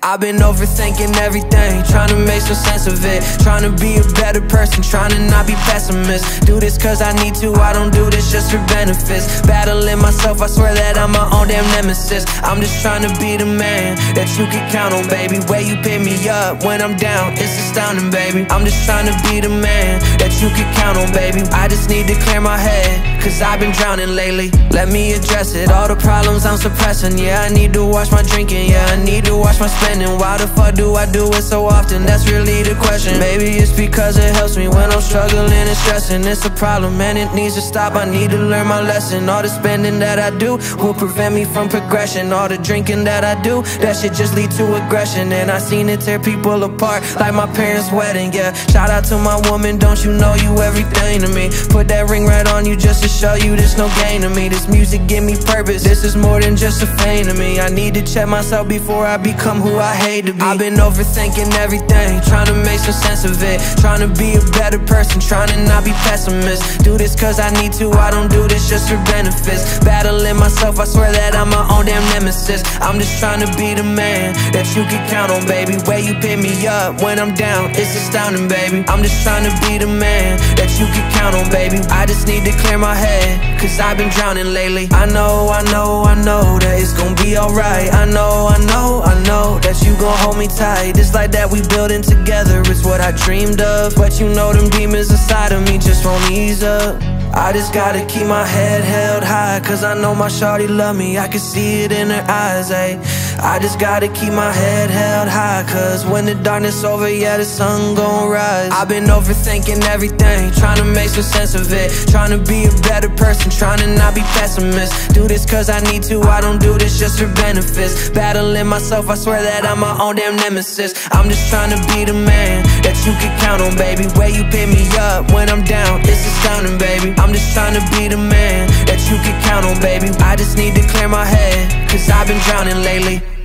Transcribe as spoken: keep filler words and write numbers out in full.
I've been overthinking everything, trying to make some sense of it. Trying to be a better person, trying to not be pessimist. Do this cause I need to, I don't do this just for benefits. Battling myself, I swear that I'm my own damn nemesis. I'm just trying to be the man that you can count on, baby. Way you pick me up when I'm down, it's astounding, baby. I'm just trying to be the man that you can count on, baby. I just need to clear my head, cause I've been drowning lately. Let me address it, all the problems I'm suppressing. Yeah, I need to watch my drinking, yeah, I need to watch my spending. Why the fuck do I do it so often? That's really the question. Maybe it's because it helps me when I'm struggling and stressing. It's a problem and it needs to stop, I need to learn my lesson. All the spending that I do will prevent me from progression. All the drinking that I do, that shit just lead to aggression. And I seen it tear people apart, like my parents' wedding, yeah. Shout out to my woman, don't you know you everything to me. Put that ring right on you just to show you there's no gain to me. This music give me purpose, this is more than just a fame to me. I need to check myself before I become who I hate to be. I've been overthinking everything, trying to make some sense of it. Trying to be a better person, trying to not be pessimist. Do this cause I need to, I don't do this just for benefits. Battling myself, I swear that I'm my own damn nemesis. I'm just trying to be the man that you can count on, baby. Way you pick me up when I'm down, it's astounding, baby. I'm just trying to be the man that you can count on, baby. I just need to clear my head, cause I've been drowning lately. I know, I know, I know that it's gonna be alright. I know, I know, I know that you gon' hold me tight. It's like that we building together, it's what I dreamed of. But you know them demons inside of me just won't ease up. I just gotta keep my head held high, cause I know my shawty love me, I can see it in her eyes, ayy. I just gotta keep my head held high, cause when the darkness over, yeah, the sun gon' rise. I've been overthinking everything, trying to make some sense of it. Trying to be a better person, trying to not be pessimist. Do this cause I need to, I don't do this just for benefits. Battling myself, I swear that I'm my own damn nemesis. I'm just trying to be the man that you can count on, baby. Way you pick me up when I'm down, it's astounding, baby. I'm just trying to be the man that you can count on, baby. I just need to clear my head, cause I've been drowning lately.